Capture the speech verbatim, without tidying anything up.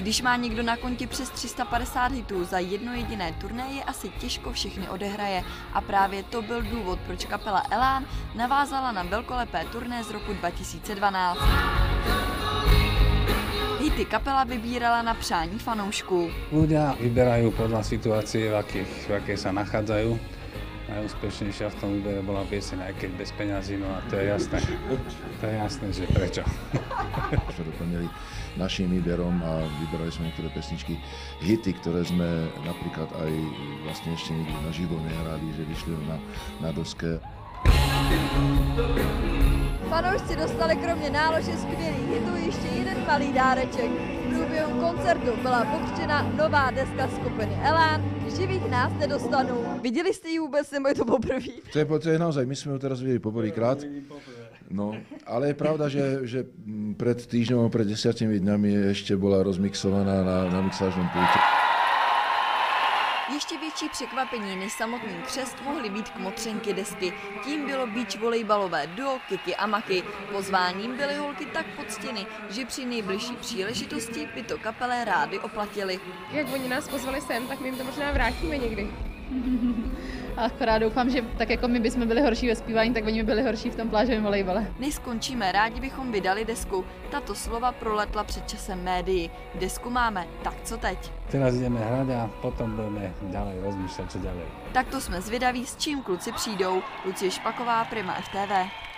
Když má někdo na konti přes tři sta padesát hitů za jedno jediné turnaje, asi těžko všechny odehraje. A právě to byl důvod, proč kapela Elán navázala na velkolepé turné z roku dva tisíce dvanáct. Hity kapela vybírala na přání fanoušků. Ľudia vyberajú podľa situácie, v akých, v akej sa nachádzajú. Najúspešnejšia v tom výbere bola pieseň Aj keď bez peňazí, no a to je jasné. To je jasné, že prečo. Sme doplnili našim výberom a vybrali sme niektoré pesničky, hity, ktoré sme napríklad aj vlastne ešte nikdy naživo nehrali, že vyšli na, na doske. Fanoušci dostali kromě nálože skvělých hitů ještě jeden malý dáreček. V průběhu koncertu byla pokřtěna nová deska skupiny Elán Živých nás nedostanu. Viděli jste ji vůbec, nebo je to poprvé? To je, to je naozaj, my sme ju teraz videli poprvýkrát. No, ale je pravda, že, že pred týždňom, pred desiatimi dňami ešte bola rozmixovaná na, na mixážnom pulte. Ještě větší překvapení než samotný křest mohly být kmotřenky desky. Tím bylo beach volejbalové duo Kiki a Maki. Pozváním byly holky tak poctěny, že při nejbližší příležitosti by to kapele rády oplatili. Jak oni nás pozvali sem, tak my jim to možná vrátíme někdy. Akorát doufám, že tak jako my bychom byli horší ve zpívání, tak oni by byli horší v tom plážovém volejbale. Než skončíme, rádi bychom vydali desku. Tato slova proletla před časem médií. Desku máme, tak co teď? Teraz ideme hrať a potom budeme ďalej rozmýšľať, čo ďalej. Takto jsme zvědaví, s čím kluci přijdou. Lucie Špaková, Prima F T V.